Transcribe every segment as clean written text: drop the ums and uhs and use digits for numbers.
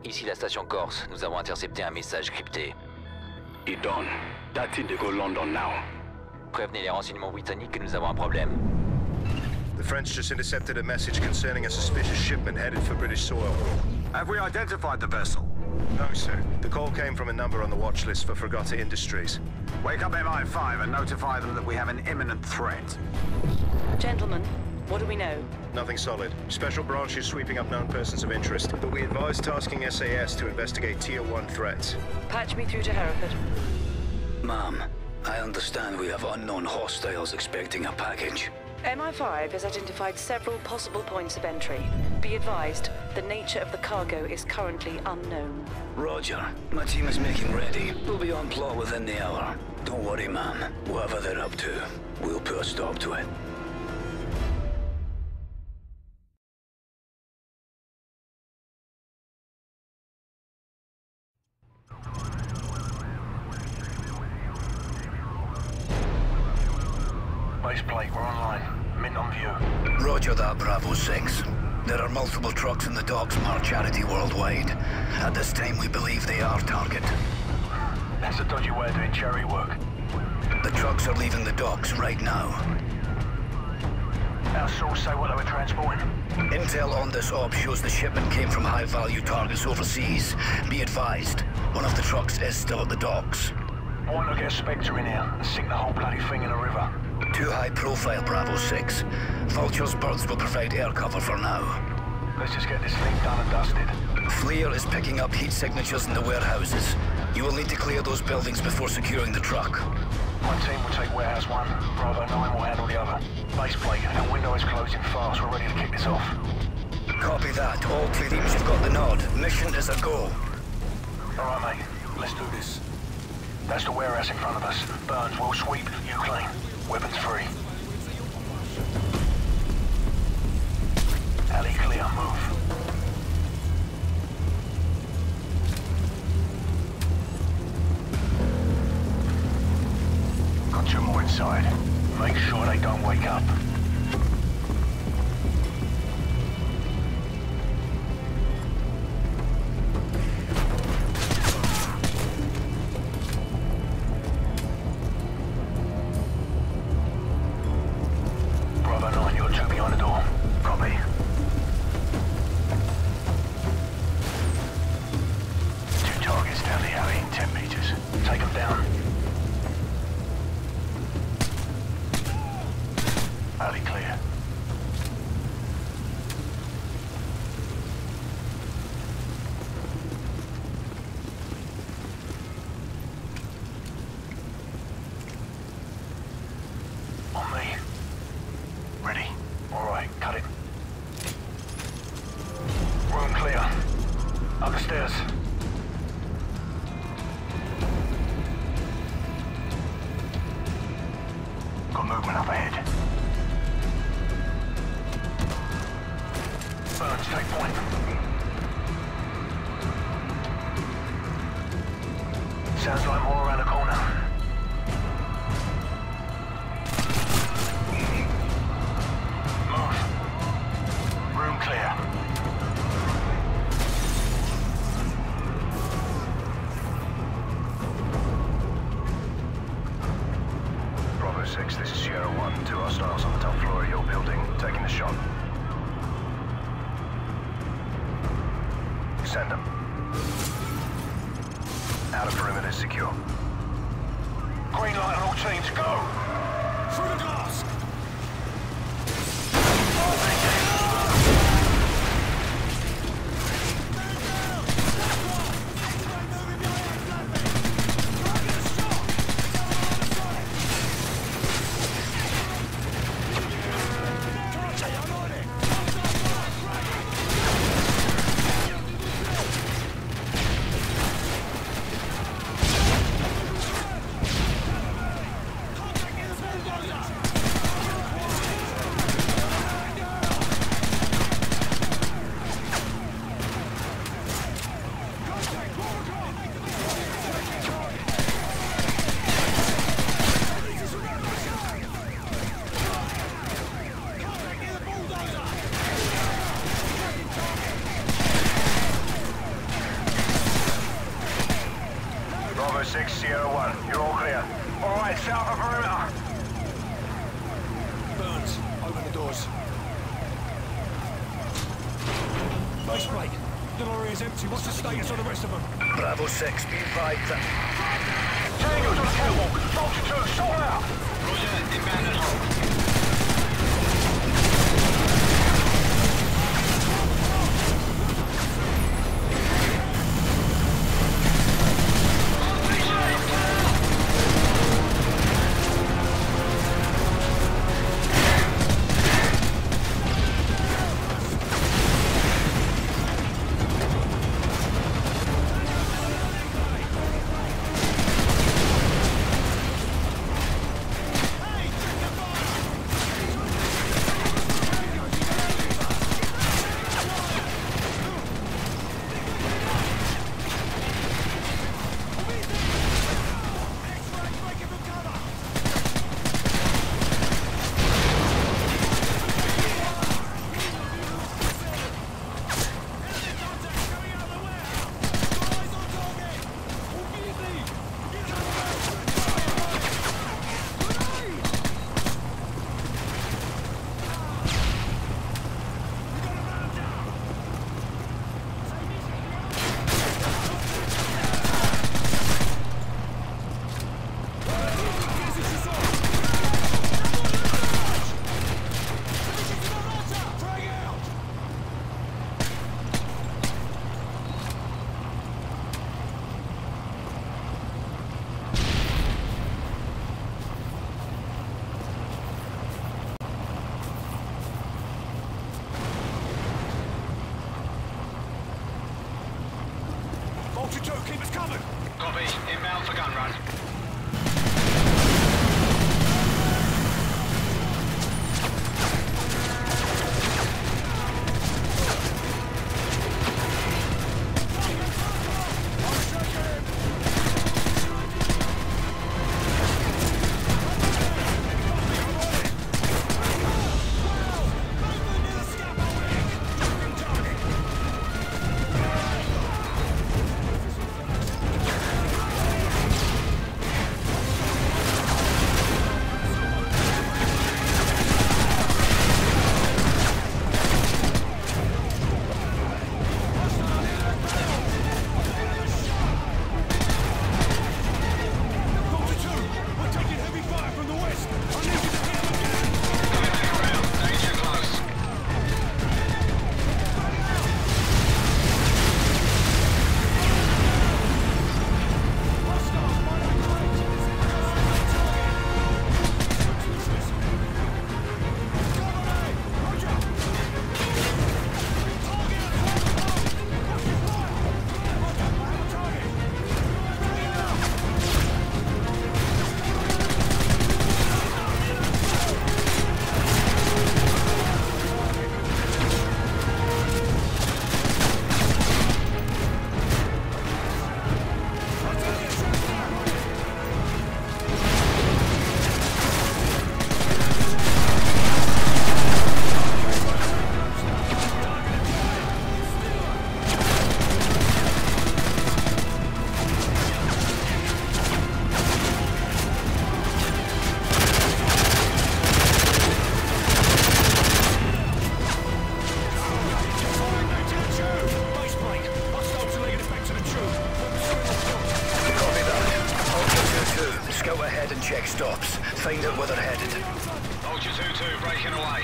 Ici la station Corse. Nous avons intercepté un message crypté. Idon, that's Indigo London now. Prévenez les renseignements britanniques que nous avons un problème. The French just intercepted a message concerning a suspicious shipment headed for British soil. Have we identified the vessel? No, sir. The call came from a number on the watch list for Fregata Industries. Wake up MI5 and notify them that we have an imminent threat. Gentlemen, what do we know? Nothing solid. Special branch is sweeping up known persons of interest, but we advise tasking SAS to investigate Tier 1 threats. Patch me through to Hereford. Ma'am, I understand we have unknown hostiles expecting a package. MI5 has identified several possible points of entry. Be advised, the nature of the cargo is currently unknown. Roger. My team is making ready. We'll be on plot within the hour. Don't worry, ma'am. Whatever they're up to, we'll put a stop to it. Base plate, we're online. Mint on view. Roger that, Bravo 6. There are multiple trucks in the docks marked Charity Worldwide. At this time, we believe they are target. That's a dodgy way of doing charity work. The trucks are leaving the docks right now. Our source say what they were transporting. Intel on this op shows the shipment came from high-value targets overseas. Be advised, one of the trucks is still at the docks. Why not get a Spectre in here and sink the whole bloody thing in a river? Too high profile, Bravo 6. Vulture's birds will provide air cover for now. Let's just get this thing done and dusted. FLIR is picking up heat signatures in the warehouses. You will need to clear those buildings before securing the truck. My team will take warehouse 1, Bravo 9 will handle the other. Base plate, our window is closing fast, we're ready to kick this off. Copy that. All three teams have got the nod. Mission is a go. Alright mate, let's do this. That's the warehouse in front of us. Burns, we'll sweep, you clean. Weapons free. Alley clear, move. Got 2 more inside. Make sure they don't wake up. Sounds like more around the corner. Move. Room clear. Bravo 6, this is Sierra 1. 2 hostiles on the top floor of your building. Taking the shot. Send them. Outer perimeter secure. Green light on all teams, go! Through the glass! 6, Sierra 1. You're all clear. All right, set up a perimeter. Burns, open the doors. Base plate. The lorry is empty. What's the status on the rest of them? Bravo 6, be advised that... Tango's on the catwalk. Vulture 2, sort out. Roger, inbound at home. Vulture 2, keep us covered! Copy. Inbound for gun run. Check stops. Find out where they're headed. Vulture 2-2, breaking away.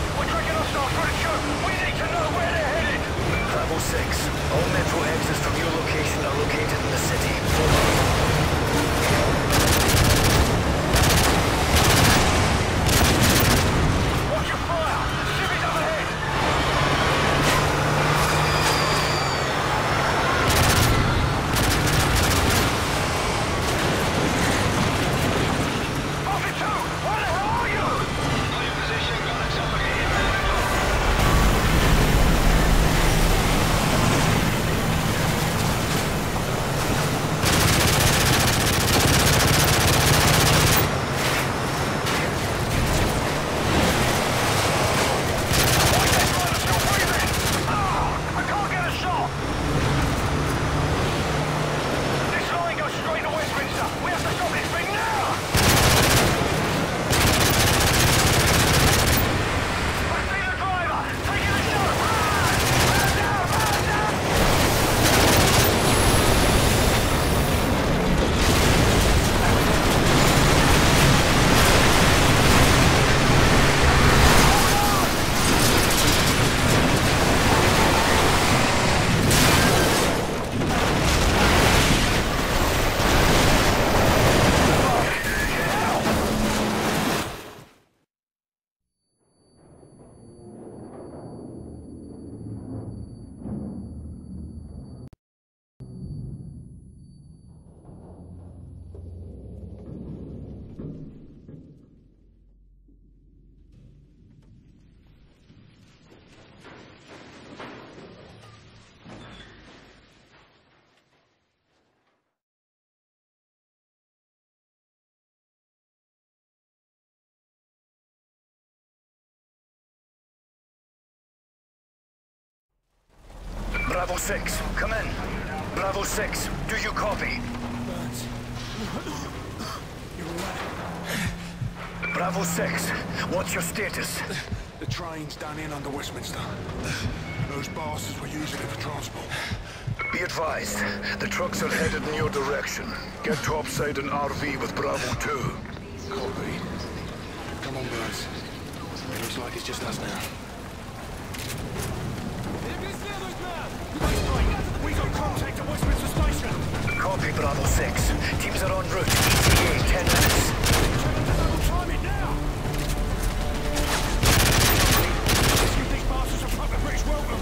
All metro exits from your Bravo 6, come in. Bravo 6, do you copy? Burns. You're all right. Bravo 6, what's your status? The train's done in under Westminster. Those bastards were using it for transport. Be advised, the trucks are headed in your direction. Get topside an RV with Bravo 2. Copy. Come on, Burns. It looks like it's just us now. We got contact at Westminster Station. Copy, Bravo 6. Teams are en route. ETA 10 minutes. Double time it now! These bastards have fucked the British welcome.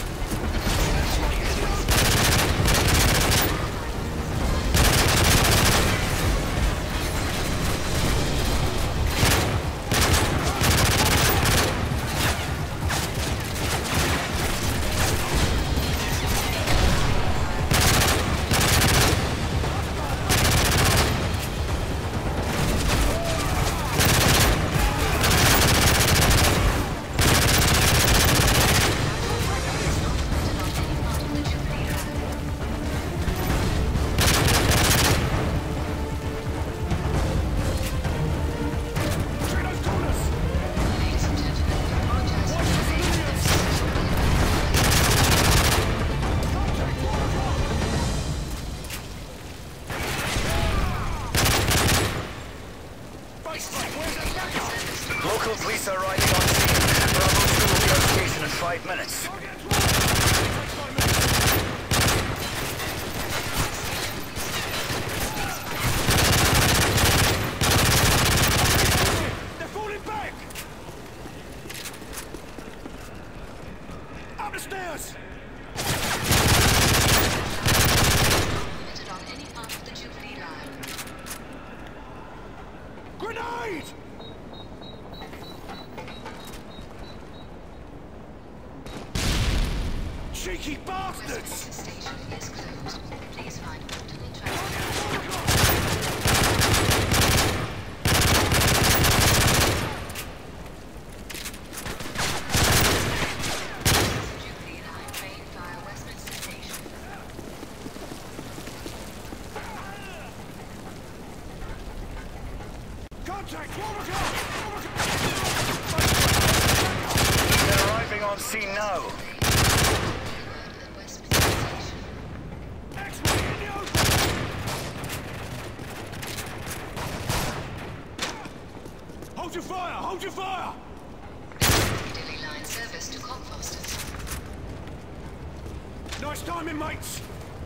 Local police are arriving on scene. Bravo 2 will be on station in 5 minutes. They're falling back! Up the stairs! On any part of the Jubilee line. Grenade! Cheeky bastards! Station is closed. Please find alternate transport. Jubilee line train via Westminster Station. Contact! They're arriving on scene now. Hold your fire! Hold your fire! Piccadilly line service to Cockfosters. Nice timing, mates!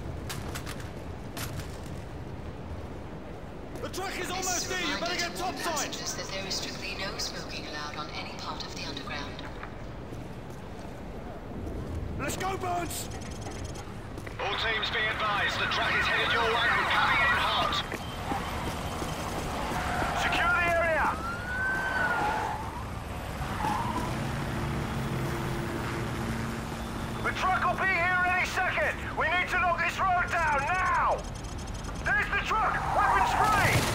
The truck is almost there! You better get topside! Passengers that there is strictly no smoking allowed on any part of the underground. Let's go, Burns! All teams be advised, the truck is headed your way and coming in hot. Secure the area! The truck will be here any second! We need to knock this road down, now! There's the truck! Weapons free!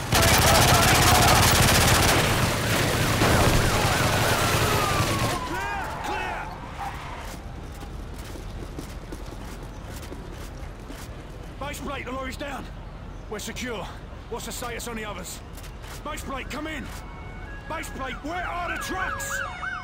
Baseplate, the lorry's down. We're secure. What's the status on the others? Baseplate, come in! Baseplate, where are the trucks?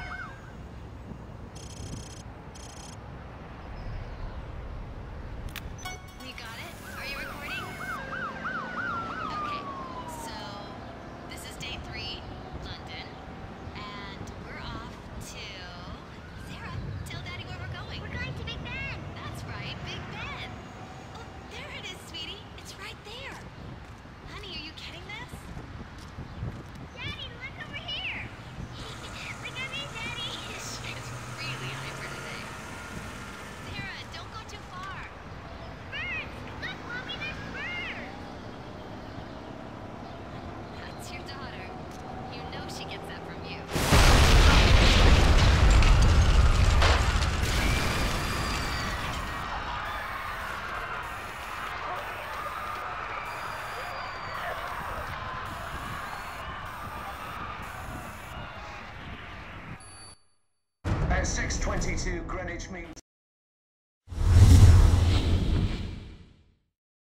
You got it? Are you recording? Okay, so this is day 3, London, and we're off to... Sarah, tell Daddy where we're going. We're going to Big Ben. That's right, Big Ben. Oh, there it is, sweetie. It's right there. Honey, are you getting this? Daddy, look over here. Look at me, Daddy. It's really hyper today. Sarah, don't go too far. Birds! Look, Mommy, there's birds! That's your daughter. You know she gets that from you. At 6:22 Greenwich Mean